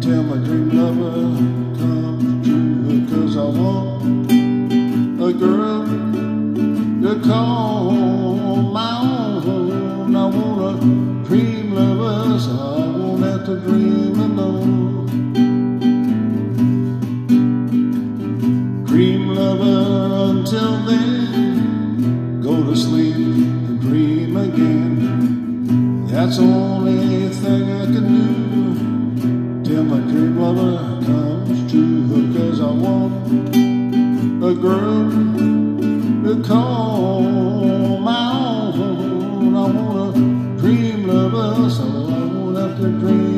till my dream lover comes true. 'Cause I want a girl to call my own. I want a dream lover, so I won't have to dream alone. Dream lover until then, go to sleep and dream again. That's the only thing I can do till my dream lover comes true. 'Cause I want a girl to call my own. I want a dream lover, so I won't have to dream